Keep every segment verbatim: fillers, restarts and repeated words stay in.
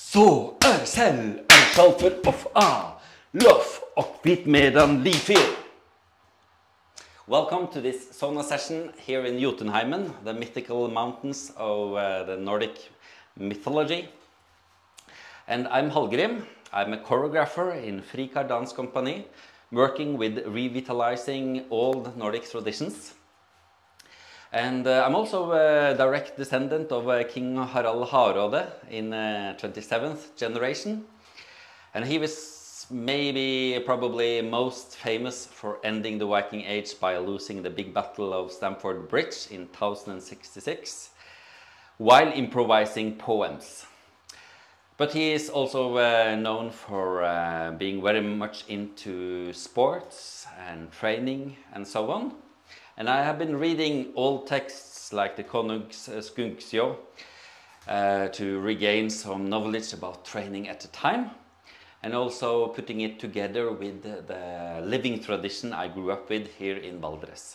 Så er selv en salver of A, lof og hvit medan lifir. Welcome to this sauna session here in Jotunheimen, the mythical mountains of uh, the Nordic mythology. And I'm Hallgrim. I'm a choreographer in Frikar Dance Company, working with revitalizing old Nordic traditions. And uh, I'm also a direct descendant of uh, King Harald Hardråde in uh, twenty-seventh generation. And he was maybe, probably most famous for ending the Viking Age by losing the big battle of Stamford Bridge in one thousand sixty-six, while improvising poems. But he is also uh, known for uh, being very much into sports and training and so on. And I have been reading old texts like the Konungs Skunksjó uh, to regain some knowledge about training at the time, and also putting it together with the, the living tradition I grew up with here in Valdres.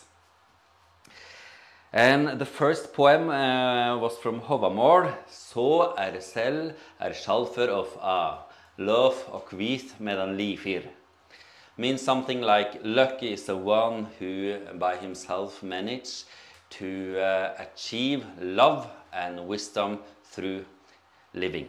And the first poem uh, was from Hovamor. Så er selv er salfer of A, lof og hvit medan lifir. Means something like lucky is the one who by himself managed to uh, achieve love and wisdom through living.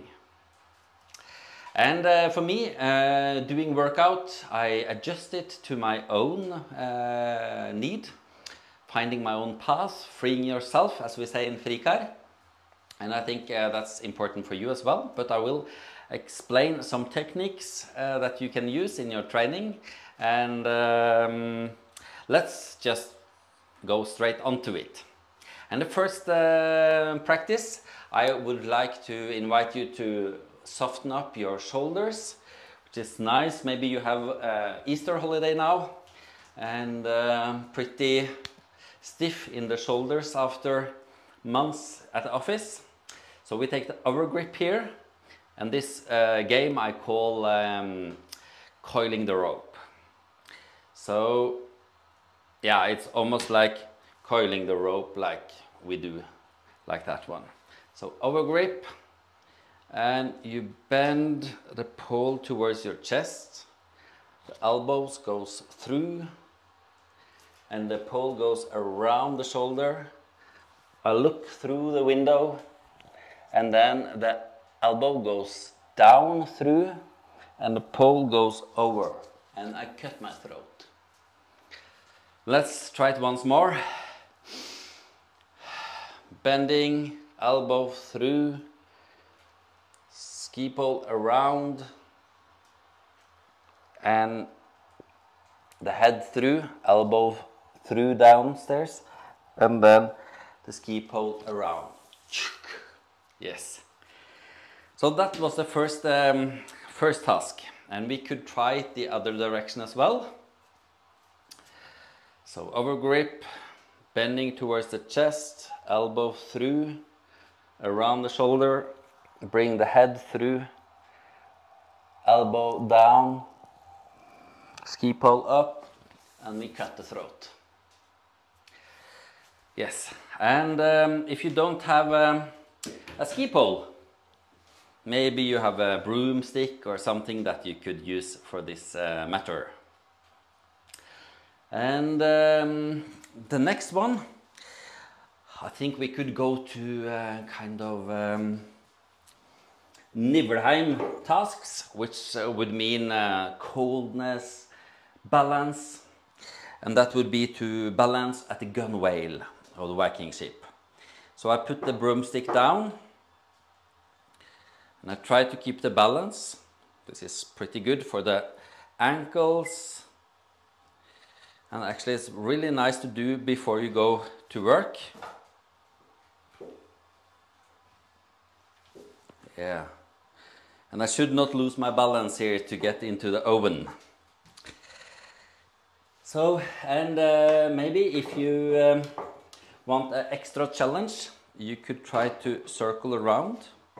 And uh, for me, uh, doing workout, I adjust it to my own uh, need, finding my own path, freeing yourself, as we say in Frikar. And I think uh, that's important for you as well, but I will explain some techniques uh, that you can use in your training, and um, let's just go straight onto it. And the first uh, practice, I would like to invite you to soften up your shoulders, which is nice. Maybe you have uh, Easter holiday now and uh, pretty stiff in the shoulders after months at the office. So we take the overgrip here. And this uh, game I call um, coiling the rope. So, yeah, it's almost like coiling the rope like we do, like that one. So overgrip, and you bend the pole towards your chest. The elbows goes through, and the pole goes around the shoulder. I look through the window, and then the elbow goes down through and the pole goes over, and I cut my throat. Let's try it once more. Bending, elbow through, ski pole around, and the head through, elbow through downstairs, and then the ski pole around. Yes. So that was the first, um, first task, and we could try it the other direction as well. So overgrip, bending towards the chest, elbow through, around the shoulder, bring the head through, elbow down, ski pole up, and we cut the throat. Yes, and um, if you don't have um, a ski pole, maybe you have a broomstick or something that you could use for this uh, matter. And um, the next one, I think we could go to uh, kind of um, Niflheim tasks, which uh, would mean uh, coldness, balance, and that would be to balance at the gunwale of the Viking ship. So I put the broomstick down, and I try to keep the balance. This is pretty good for the ankles. And actually it's really nice to do before you go to work. Yeah. And I should not lose my balance here to get into the oven. So, and uh, maybe if you um, want an extra challenge, you could try to circle around.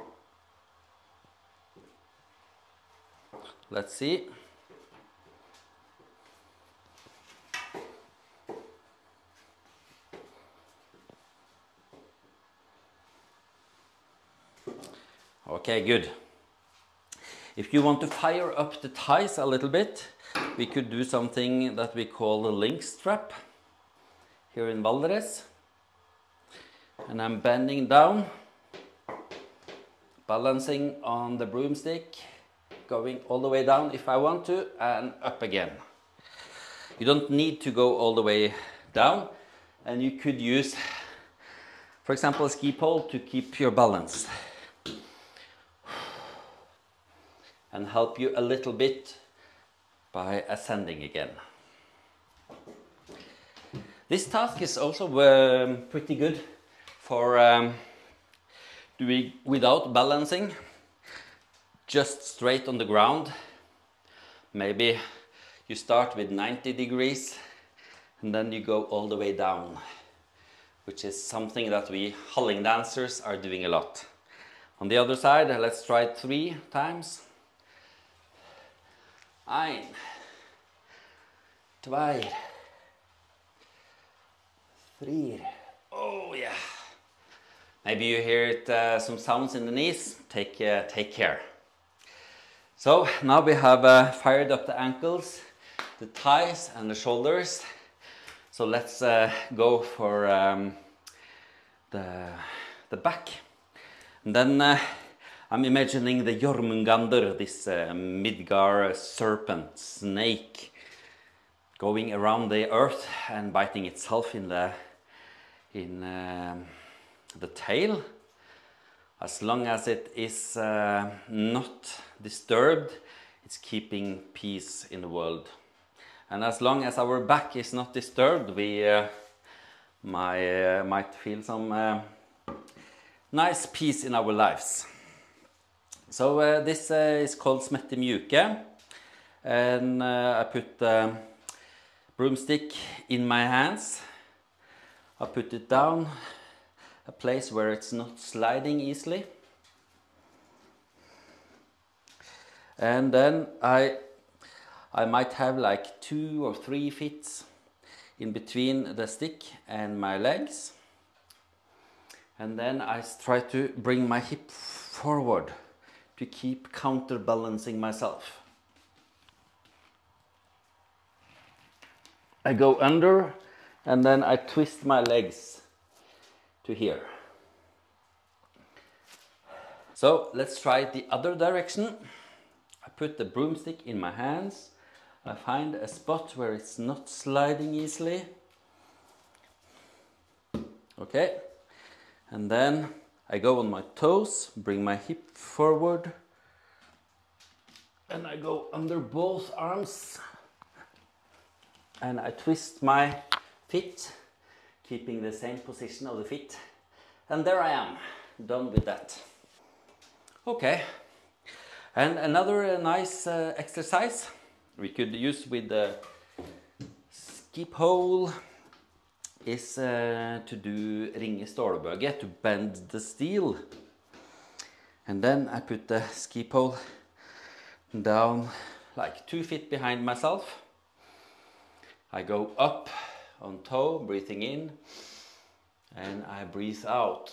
Let's see. Okay, good. If you want to fire up the thighs a little bit, we could do something that we call the link strap here in Valdres. And I'm bending down, balancing on the broomstick, going all the way down if I want to, and up again. You don't need to go all the way down, and you could use, for example, a ski pole to keep your balance and help you a little bit by ascending again. This task is also um, pretty good for um, doing without balancing, just straight on the ground. Maybe you start with ninety degrees and then you go all the way down, which is something that we Halling dancers are doing a lot. On the other side, let's try it three times. Ein, zwei, three. Oh yeah. Maybe you hear it, uh, some sounds in the knees. Take, uh, take care. So now we have uh, fired up the ankles, the thighs and the shoulders. So let's uh, go for um, the, the back. And then uh, I'm imagining the Jormungandr, this uh, Midgard serpent, snake, going around the earth and biting itself in the, in, um, the tail. As long as it is uh, not disturbed, it's keeping peace in the world. And as long as our back is not disturbed, we uh, might, uh, might feel some uh, nice peace in our lives. So uh, this uh, is called Smette Mjuke, and uh, I put the broomstick in my hands. I put it down a place where it's not sliding easily. And then I, I might have like two or three feet in between the stick and my legs. And then I try to bring my hip forward to keep counterbalancing myself. I go under and then I twist my legs to here. So let's try the other direction. I put the broomstick in my hands. I find a spot where it's not sliding easily. Okay. And then I go on my toes, bring my hip forward, and I go under both arms, and I twist my feet, keeping the same position of the feet. And there I am, done with that. Okay, and another uh, nice uh, exercise we could use with the ski pole is uh, to do ringe stålbøge, to bend the steel. And then I put the ski pole down like two feet behind myself. I go up on toe, breathing in, and I breathe out.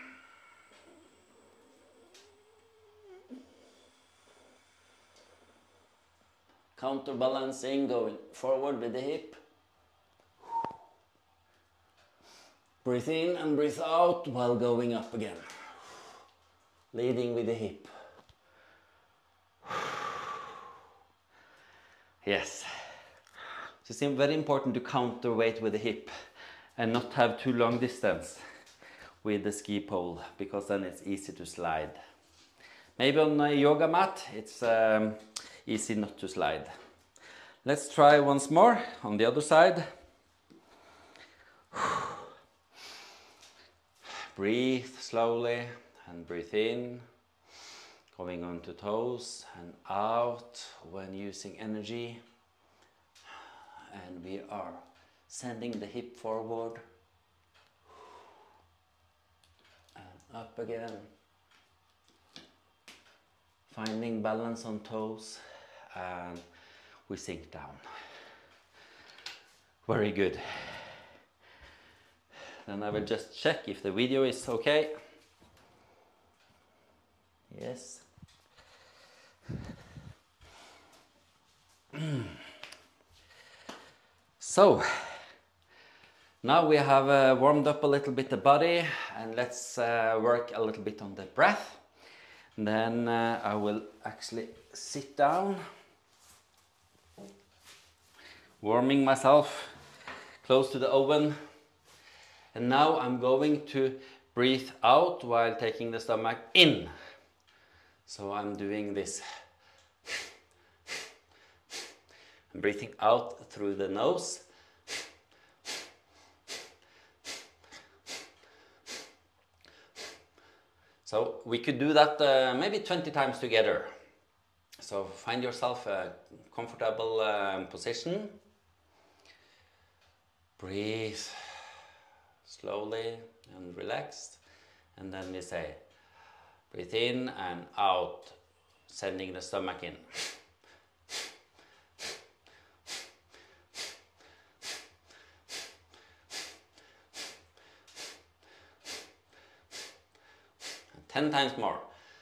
Counterbalancing, going forward with the hip. Breathe in and breathe out while going up again. Leading with the hip. Yes. So it's very important to counterweight with the hip and not have too long distance with the ski pole, because then it's easy to slide. Maybe on a yoga mat it's um, easy not to slide. Let's try once more on the other side. Breathe slowly and breathe in, going on to toes and out when using energy. And we are sending the hip forward and up again. Finding balance on toes, and we sink down. Very good. Then I will just check if the video is okay. Yes. So, now we have uh, warmed up a little bit the body, and let's uh, work a little bit on the breath. And then uh, I will actually sit down, warming myself close to the oven. And now I'm going to breathe out while taking the stomach in. So I'm doing this. I'm breathing out through the nose. So we could do that uh, maybe twenty times together. So find yourself a comfortable uh, position. Breathe slowly and relaxed. And then we say, breathe in and out, sending the stomach in. Ten times more.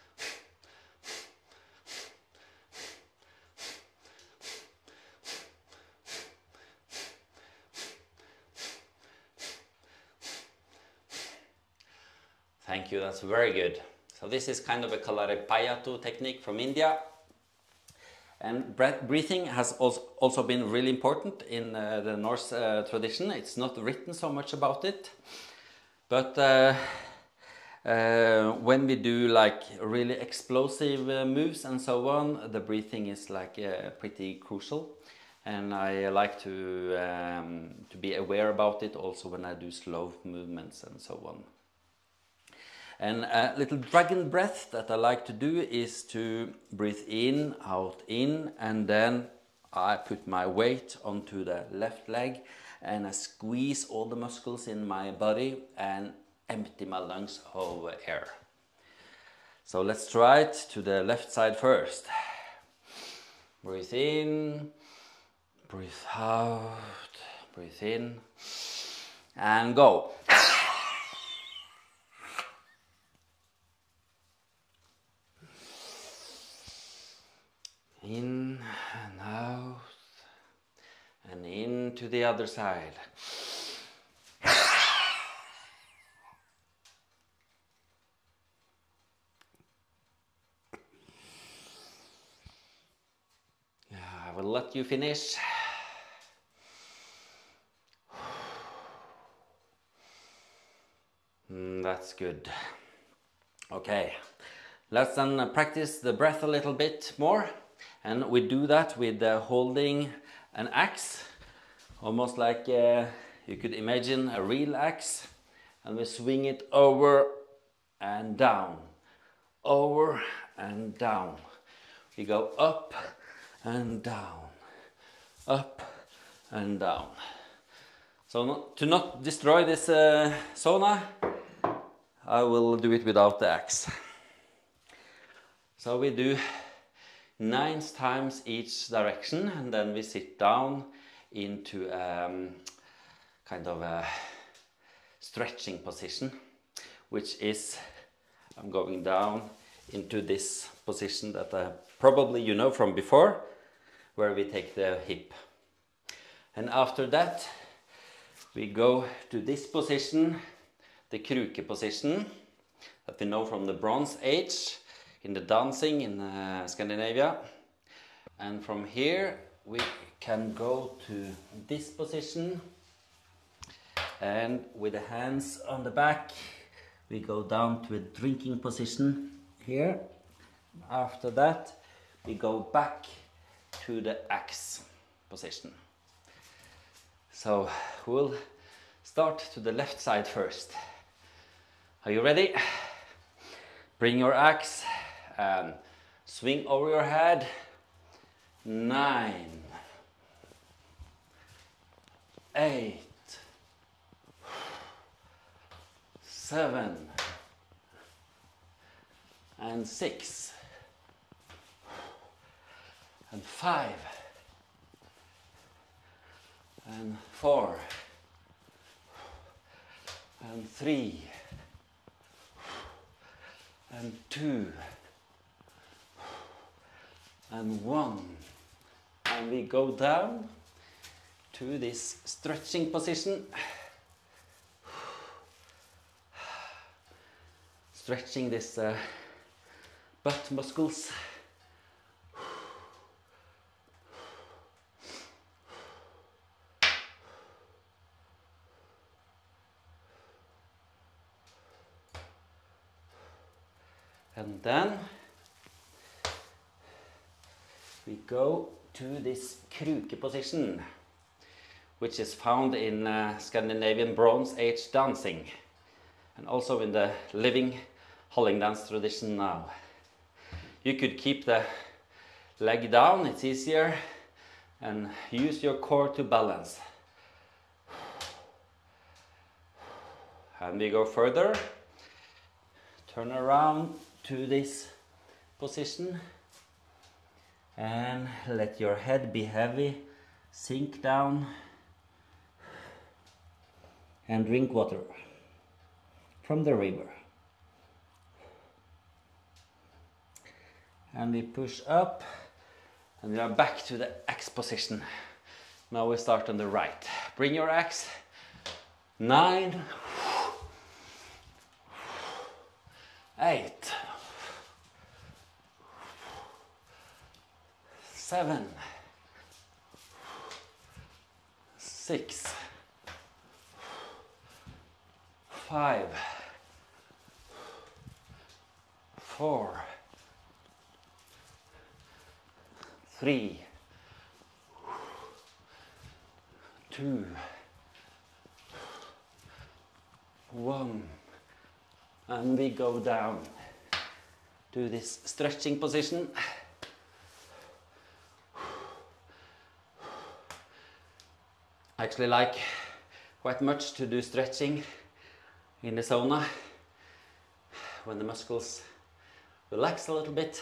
Thank you, that's very good. So this is kind of a Kalaripayattu technique from India. And breath, breathing has also, also been really important in uh, the Norse uh, tradition. It's not written so much about it. But uh, uh, when we do like really explosive uh, moves and so on, the breathing is like uh, pretty crucial. And I like to, um, to be aware about it also when I do slow movements and so on. And a little dragon breath that I like to do is to breathe in, out, in, and then I put my weight onto the left leg and I squeeze all the muscles in my body and empty my lungs of air. So let's try it to the left side first. Breathe in, breathe out, breathe in, and go. In and out, and in to the other side. Yeah, I will let you finish. Mm, that's good. Okay, let's then practice the breath a little bit more. And we do that with uh, holding an axe, almost like uh, you could imagine a real axe. And we swing it over and down, over and down. We go up and down, up and down. So not, to not destroy this uh, sauna, I will do it without the axe. So we do nine times each direction, and then we sit down into um, kind of a stretching position, which is, I'm going down into this position that uh, probably you know from before, where we take the hip. And after that, we go to this position, the kruke position, that we know from the Bronze Age, in the dancing in uh, Scandinavia. And from here we can go to this position, and with the hands on the back we go down to a drinking position here. After that we go back to the axe position. So we'll start to the left side first. Are you ready? Bring your axe and swing over your head. Nine, eight, seven, and six, and five, and four, and three, and two, and one, and we go down to this stretching position. Stretching this uh, butt muscles. And then we go to this kruke position, which is found in uh, Scandinavian Bronze Age dancing, and also in the living Halling dance tradition now. You could keep the leg down, it's easier, and use your core to balance. And we go further, turn around to this position, and let your head be heavy, sink down, and drink water from the river. And we push up, and we are back to the X position. Now we start on the right. Bring your X. Nine, eight, seven, six, five, four, three, two, one, and we go down to this stretching position. I actually like quite much to do stretching in the sauna when the muscles relax a little bit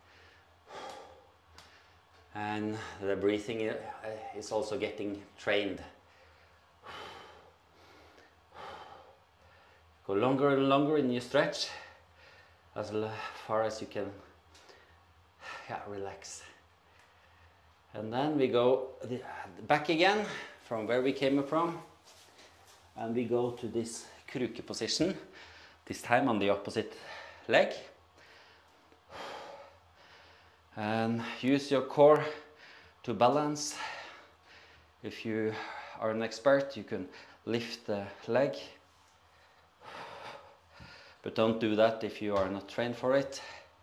and the breathing is also getting trained. Go longer and longer in your stretch as far as you can, yeah, relax. And then we go back again from where we came from, and we go to this kruke position, this time on the opposite leg. And use your core to balance. If you are an expert, you can lift the leg, but don't do that if you are not trained for it.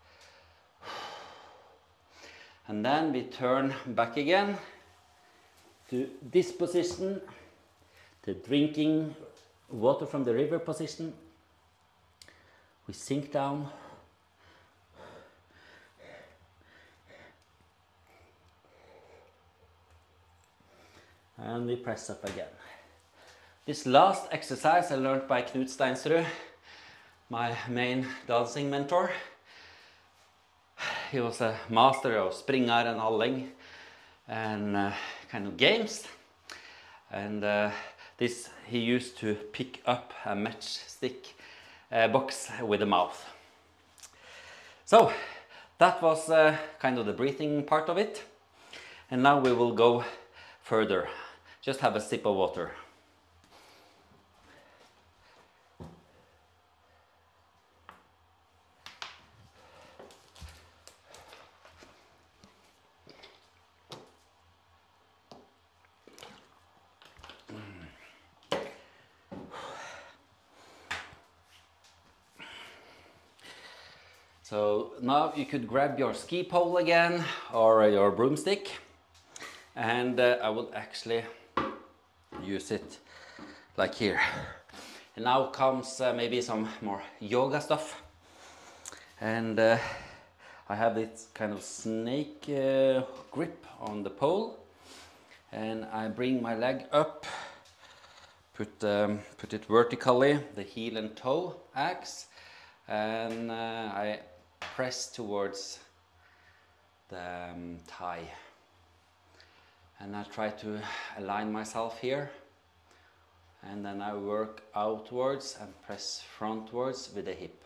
And then we turn back again to this position, the drinking water from the river position. We sink down. And we press up again. This last exercise I learned by Knut Steinsrud, my main dancing mentor. He was a master of Springar and Halling and uh, kind of games. And uh, this he used to pick up a matchstick uh, box with the mouth. So that was uh, kind of the breathing part of it. And now we will go further. Just have a sip of water. So now you could grab your ski pole again or your broomstick, and uh, I will actually use it like here. And now comes uh, maybe some more yoga stuff, and uh, I have this kind of snake uh, grip on the pole, and I bring my leg up, put, um, put it vertically, the heel and toe axe, and uh, I press towards the um, thigh. And I try to align myself here, and then I work outwards and press frontwards with the hip.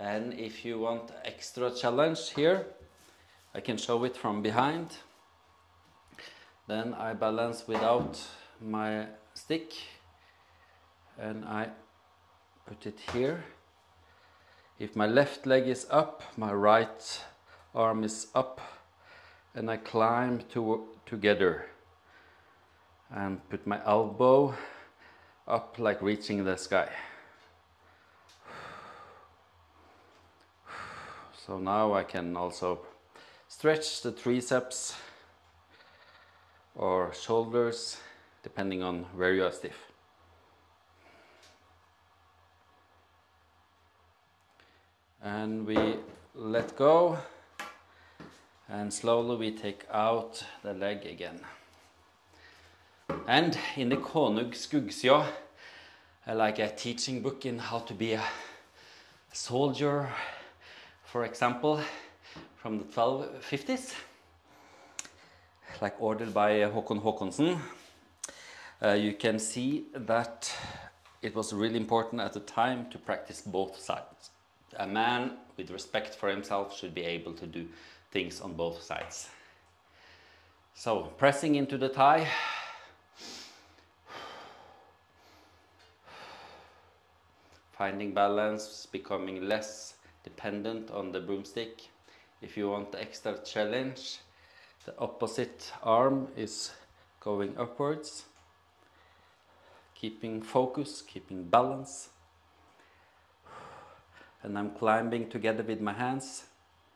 And if you want extra challenge here, I can show it from behind. Then I balance without my stick and I put it here. If my left leg is up, my right arm is up, and I climb to, together and put my elbow up like reaching the sky. So now I can also stretch the triceps or shoulders depending on where you are stiff. And we let go and slowly we take out the leg again. And in the Konung Skuggsjå, like a teaching book in how to be a soldier, for example, from the twelve fifties, like ordered by Håkon Håkonsen, uh, you can see that it was really important at the time to practice both sides. A man with respect for himself should be able to do things on both sides. So, pressing into the thigh, finding balance, becoming less dependent on the broomstick. If you want the extra challenge, the opposite arm is going upwards, keeping focus, keeping balance. And I'm climbing together with my hands,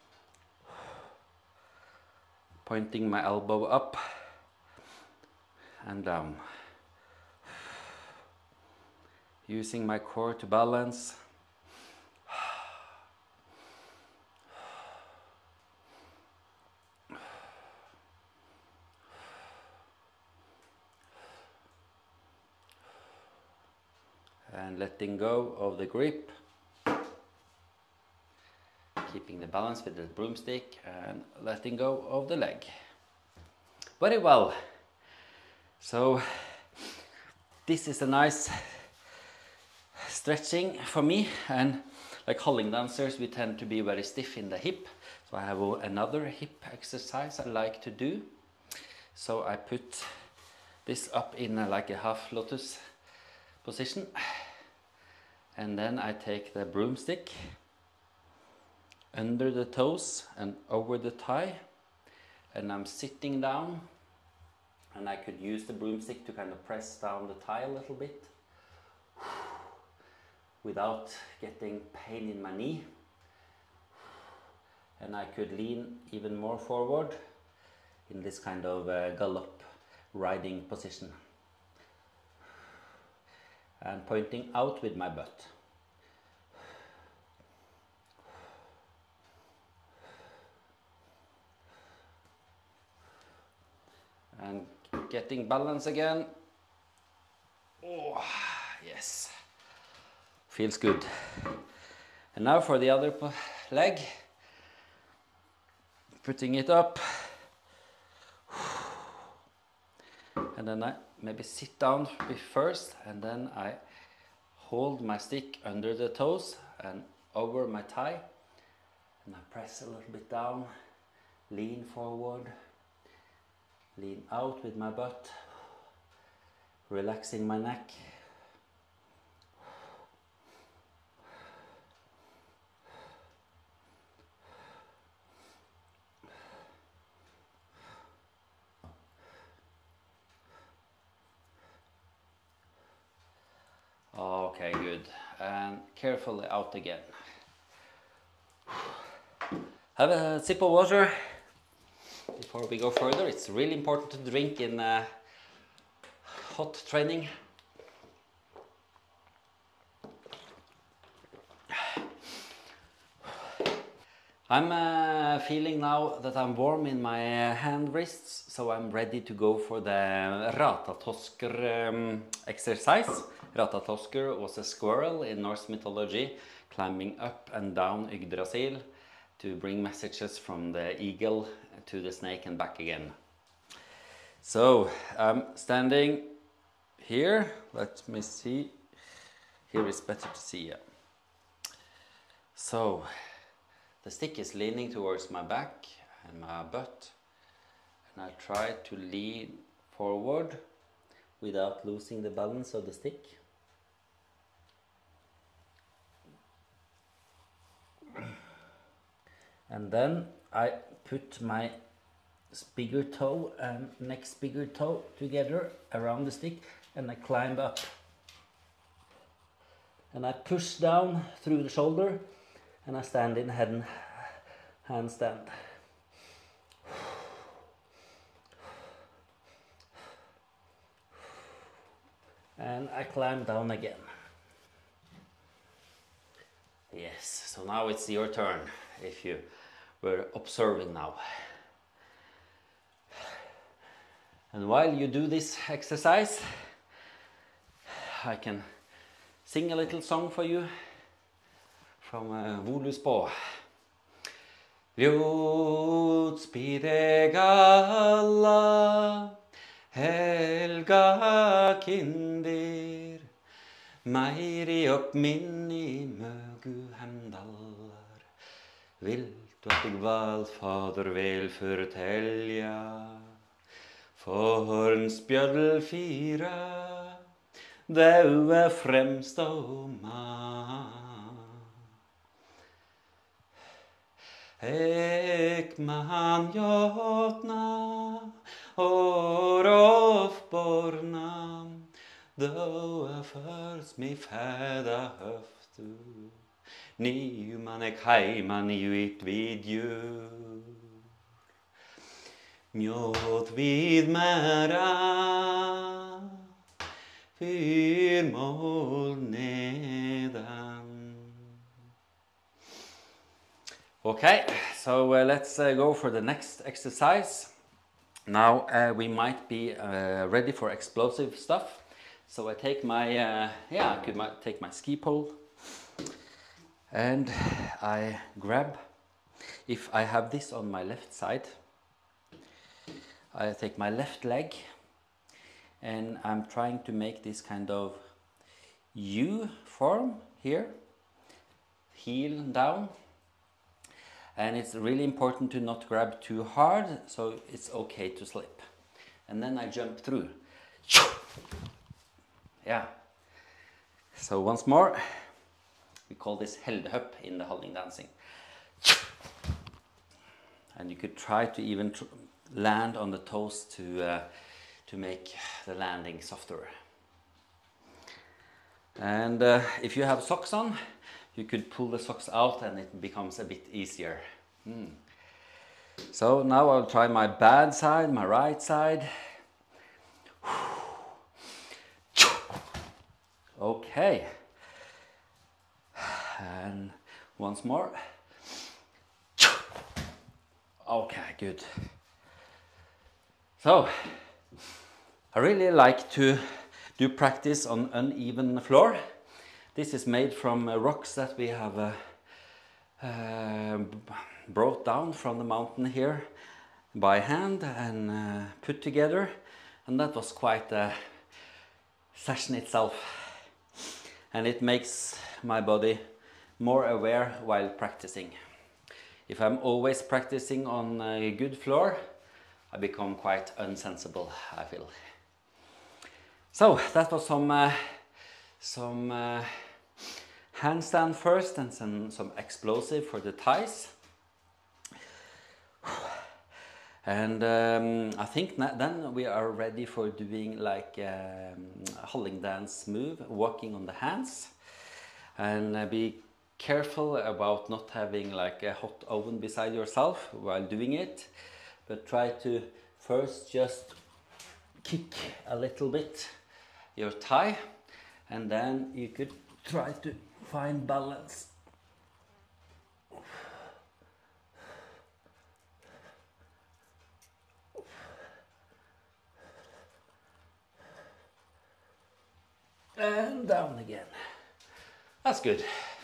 pointing my elbow up and down, using my core to balance. And letting go of the grip, keeping the balance with the broomstick and letting go of the leg. Very well. So this is a nice stretching for me, and like Halling dancers we tend to be very stiff in the hip, so I have another hip exercise I like to do. So I put this up in a, like a half lotus position, and then I take the broomstick under the toes and over the thigh, and I'm sitting down, and I could use the broomstick to kind of press down the thigh a little bit without getting pain in my knee, and I could lean even more forward in this kind of uh, gallop riding position and pointing out with my butt. And getting balance again. Oh, yes. Feels good. And now for the other leg. Putting it up. And then I maybe sit down first, and then I hold my stick under the toes and over my thigh. And I press a little bit down, lean forward. Lean out with my butt, relaxing my neck. Okay, good. And carefully out again. Have a sip of water. Before we go further, it's really important to drink in uh, hot training. I'm uh, feeling now that I'm warm in my uh, hand wrists, so I'm ready to go for the Ratatosker um, exercise. Ratatosker was a squirrel in Norse mythology, climbing up and down Yggdrasil to bring messages from the eagle to the snake and back again. So I'm standing here. Let me see. Here is better to see. Yeah. So the stick is leaning towards my back and my butt, and I try to lean forward without losing the balance of the stick. And then I put my bigger toe and next bigger toe together around the stick, and I climb up. And I push down through the shoulder, and I stand in head handstand. And I climb down again. Yes, so now it's your turn, if you were observing now. And while you do this exercise, I can sing a little song for you from uh, Voluspa. Ljótspíðeg alla helga kindir, meiri upp minni mögu hemdallar, vilt at eg valfader vel fortelja, for'n spjødl fira, thou er fremst og mann. Ek man jotna, og rofborna, thou er først mi fæda høftu, ni man ek heiman i ut vid jul. Mjot vid mæra, fyr mål nedan. Okay, so uh, let's uh, go for the next exercise. Now uh, we might be uh, ready for explosive stuff. So I take my, uh, yeah, I could might take my ski pole, and I grab, if I have this on my left side, I take my left leg, and I'm trying to make this kind of U form here, heel down. And it's really important to not grab too hard, so it's okay to slip. And then I jump through. Yeah. So once more, we call this heldehopp in the holding dancing. And you could try to even tr land on the toes to, uh, to make the landing softer. And uh, if you have socks on, you could pull the socks out and it becomes a bit easier. Mm. So now I'll try my bad side, my right side. Okay. And once more. Okay, good. So, I really like to do practice on uneven floor. This is made from uh, rocks that we have uh, uh, brought down from the mountain here by hand and uh, put together, and that was quite a session itself, and it makes my body more aware while practicing. If I'm always practicing on a good floor, I become quite unsensible, I feel. So that was some uh, some uh, handstand first, and some, some explosive for the thighs. And um, I think then we are ready for doing like um, a holding dance move, walking on the hands. And uh, be careful about not having like a hot oven beside yourself while doing it, but try to first just kick a little bit your thigh, and then you could try to find balance. And down again. That's good.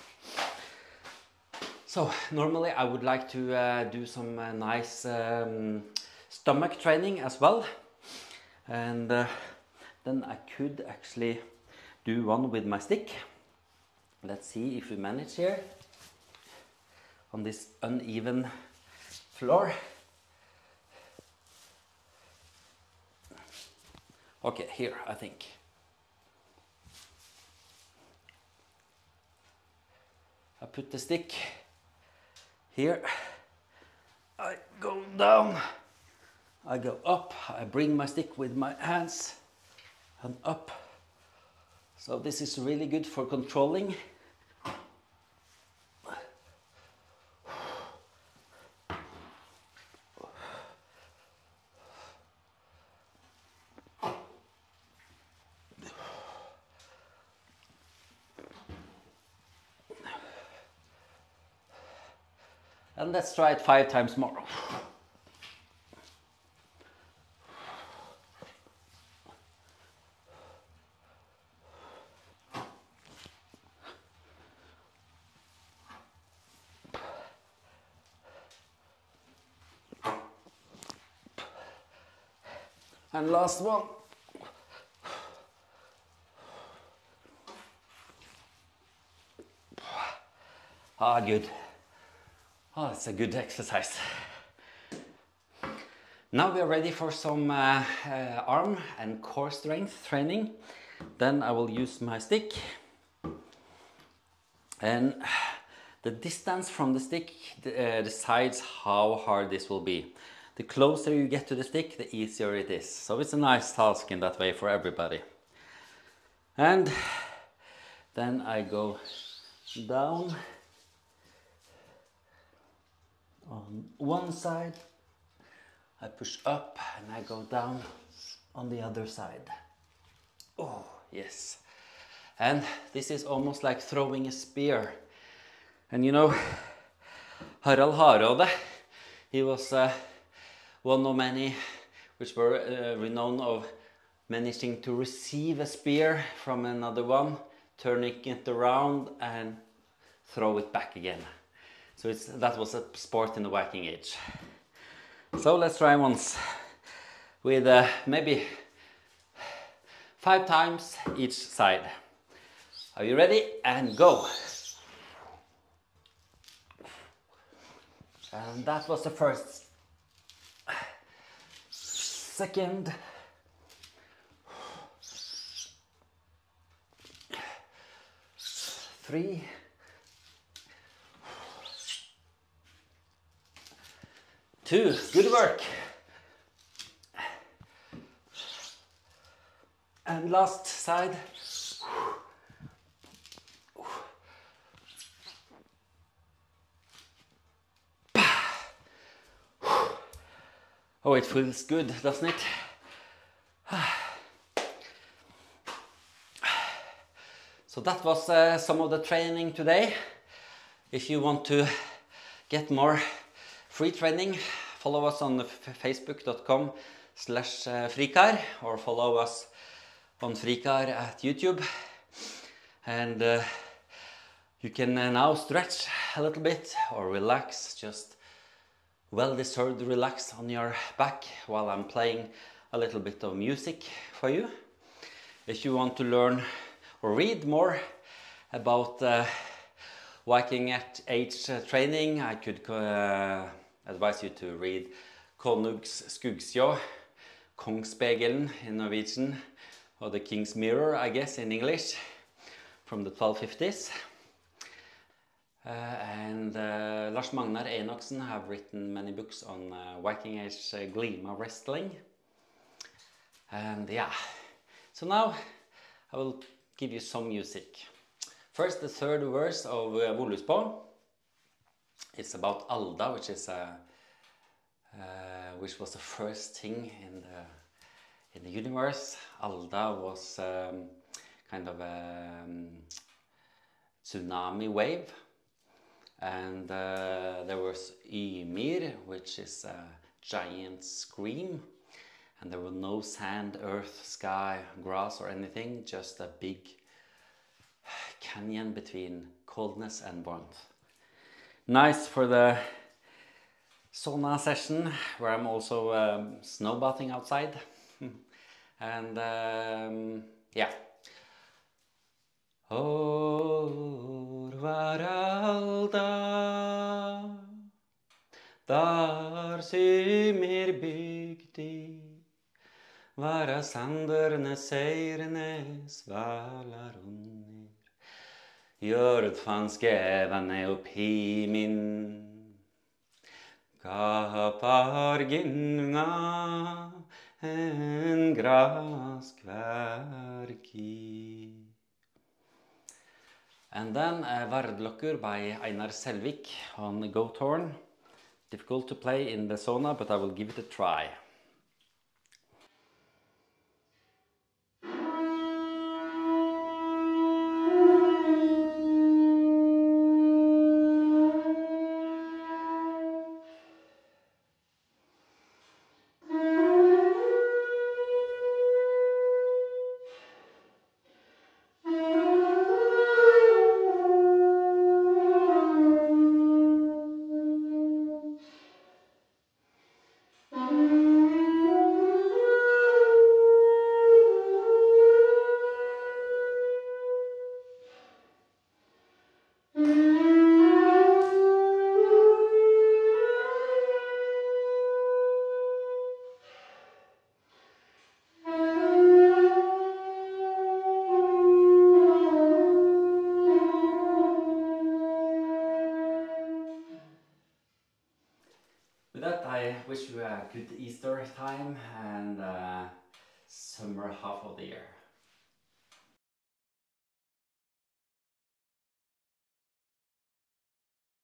So normally I would like to uh, do some uh, nice um, stomach training as well, and uh, then I could actually do one with my stick. Let's see if we manage here. on this uneven floor. Okay, here I think. I put the stick here, I go down, I go up, I bring my stick with my hands and up. So this is really good for controlling. And let's try it five times more. And last one. Ah, good. Oh, that's a good exercise. Now we are ready for some uh, uh, arm and core strength training. Then I will use my stick. And the distance from the stick uh, decides how hard this will be. The closer you get to the stick, the easier it is. So it's a nice task in that way for everybody. And then I go down on one side, I push up and I go down on the other side. Oh, yes. And this is almost like throwing a spear. And you know, Harald Hardråde, he was uh, one of many which were uh, renowned of managing to receive a spear from another one, turning it around and throw it back again. So it's, that was a sport in the Viking Age. So let's try once with uh, maybe five times each side. Are you ready? And go! And that was the first. Second. Three. Two, good work. And last side. Oh, it feels good, doesn't it? So that was uh, some of the training today. If you want to get more free training, follow us on facebook dot com slash frikar or follow us on Frikar at YouTube. And uh, you can uh, now stretch a little bit or relax, just well-deserved relax on your back while I'm playing a little bit of music for you. If you want to learn or read more about uh, Viking Age training, I could uh, advise you to read Konungs Skuggsjå, Kongsspegelen in Norwegian, or the King's Mirror, I guess, in English, from the twelve fifties. Uh, and uh, Lars Magnar Enoksen have written many books on uh, Viking Age uh, Glima wrestling. And yeah, so now I will give you some music. First, the third verse of uh, Voluspa. It's about Alda, which is a, uh, which was the first thing in the in the universe. Alda was um, kind of a um, tsunami wave, and uh, there was Ymir, which is a giant scream, and there were no sand, earth, sky, grass, or anything, just a big canyon between coldness and warmth. Nice for the sauna session, where I'm also um, snowbathing outside. And um, yeah. Or var Alda Der symer bygdi, vara sanderne seirene svalar under. Jörd fann skevane upp himin, gapar ginna en graskverki. And then uh, Vardlokkur by Einar Selvik on goat horn. Difficult to play in the Sona, but I will give it a try. With that, I wish you a good Easter time and uh, summer half of the year.